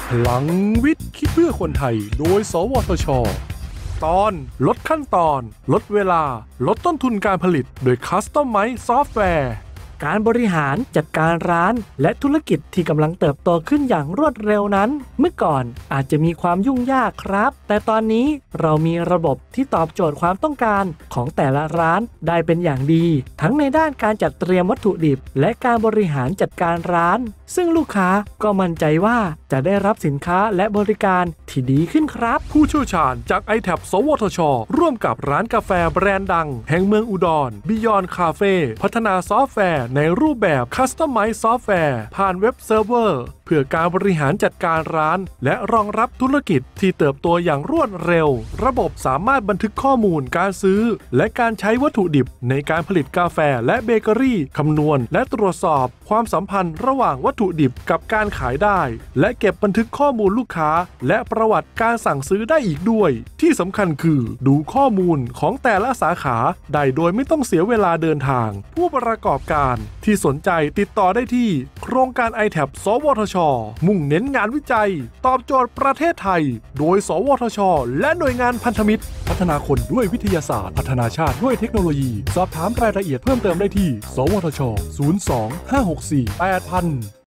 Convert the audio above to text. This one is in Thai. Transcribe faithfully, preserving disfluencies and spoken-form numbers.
พลังวิทย์คิดเพื่อคนไทยโดยสวทช.ตอนลดขั้นตอนลดเวลาลดต้นทุนการผลิตโดยคัสตอมไมซ์ซอฟต์แวร์การบริหารจัดการร้านและธุรกิจที่กำลังเติบโตขึ้นอย่างรวดเร็วนั้นเมื่อก่อนอาจจะมีความยุ่งยากครับแต่ตอนนี้เรามีระบบที่ตอบโจทย์ความต้องการของแต่ละร้านได้เป็นอย่างดีทั้งในด้านการจัดเตรียมวัตถุดิบและการบริหารจัดการร้านซึ่งลูกค้าก็มั่นใจว่าจะได้รับสินค้าและบริการที่ดีขึ้นครับผู้เชี่ยวชาญจาก ไอ แท็บ สวทช.ร่วมกับร้านกาแฟแบรนด์ดังแห่งเมืองอุดร Beyond Cafe พัฒนาซอฟต์แวร์ในรูปแบบ Customize Software ผ่านเว็บเซิร์ฟเวอร์เพื่อการบริหารจัดการร้านและรองรับธุรกิจที่เติบโตอย่างรวดเร็วระบบสามารถบันทึกข้อมูลการซื้อและการใช้วัตถุดิบในการผลิตกาแฟและเบเกอรี่คำนวณและตรวจสอบความสัมพันธ์ระหว่างวัตถุดิบกับการขายได้และเก็บบันทึกข้อมูลลูกค้าและประวัติการสั่งซื้อได้อีกด้วยที่สำคัญคือดูข้อมูลของแต่ละสาขาได้โดยไม่ต้องเสียเวลาเดินทางผู้ประกอบการที่สนใจติดต่อได้ที่โครงการ ไอ แท็บ สวทช.มุ่งเน้นงานวิจัยตอบโจทย์ประเทศไทยโดยสวทช.และหน่วยงานพันธมิตรพัฒนาคนด้วยวิทยาศาสตร์พัฒนาชาติด้วยเทคโนโลยีสอบถามรายละเอียดเพิ่มเติมได้ที่สวทช ศูนย์ สอง ห้า หก สี่ แปด ศูนย์ ศูนย์ ศูนย์